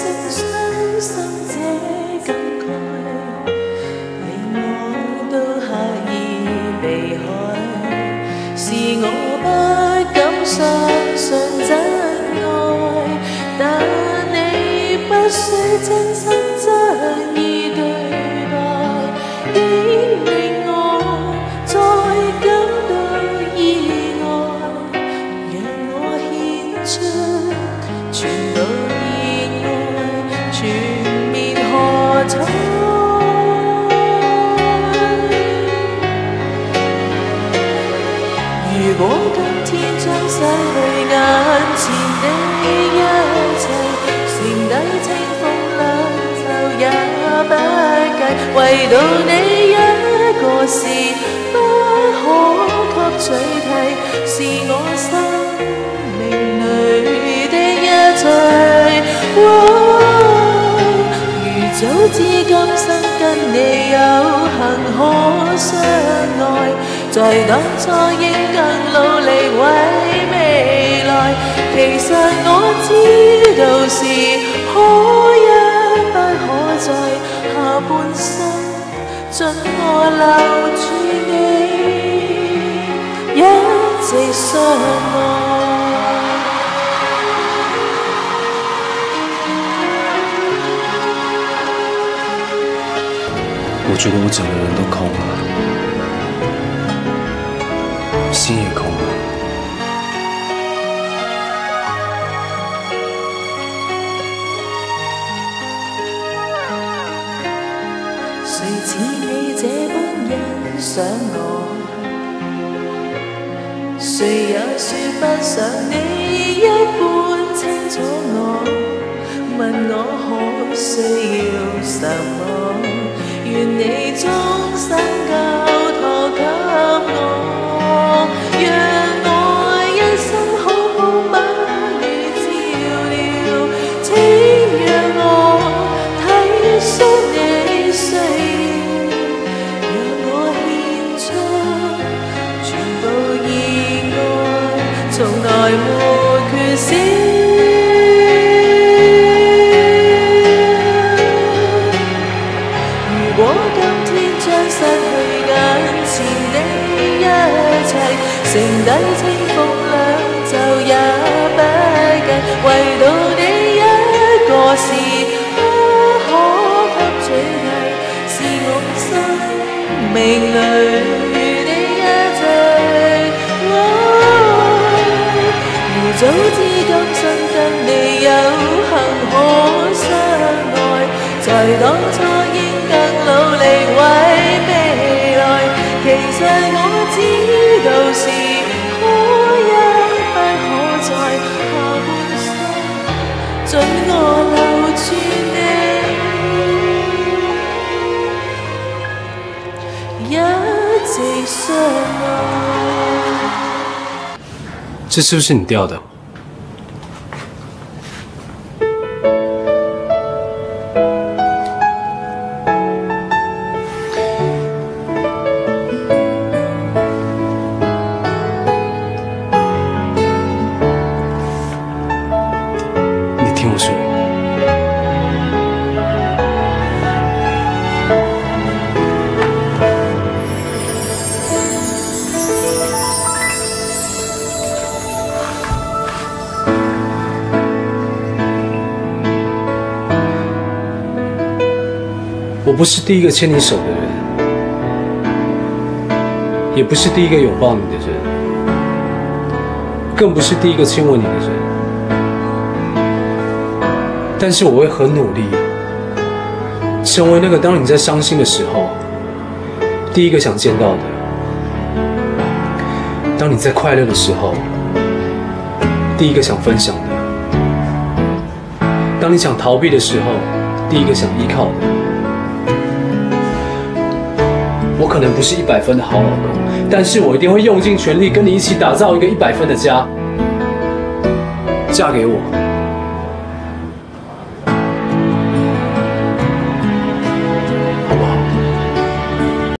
性傷心這感慨，你我都刻意避開，是我不敢相信真愛，但你不需真心將意對待，竟令我再感到意外，讓我獻出全部熱愛，全面喝彩。如果今天將失去眼前的一切，剩低清風兩袖也不計，唯獨你一個是不可給取替，是我生命裏的一切。如早知今生跟你有幸可相愛，在當初應更努力為未來。其實我知道是可一不可再，下半生盡我留住你，一直相愛。 我觉得我整个人都空了，心也空了。 誰似你這般欣賞我？誰也說不上你一般清楚我。問我可需要什麼？願你終生交託給我，讓我一生好好把你照料，請讓我體恤你需要，讓我獻出全部熱愛，從來沒缺少。如果今天將失去眼前的一切，剩低清風兩袖也不計，唯獨你一個是不可給取替，是我生命裏的一切。如早知今生跟你有幸可相愛，在當初更努力為未來，其實我知道是可一不可再，下半生盡我留住你，一直相愛。 这是不是你掉的？听我说，我不是第一个牵你手的人，也不是第一个拥抱你的人，更不是第一个亲吻你的人。但是我会很努力，成为那个当你在伤心的时候，第一个想见到的；当你在快乐的时候，第一个想分享的；当你想逃避的时候，第一个想依靠的。我可能不是100分的好老公，但是我一定会用尽全力跟你一起打造一个100分的家。嫁给我。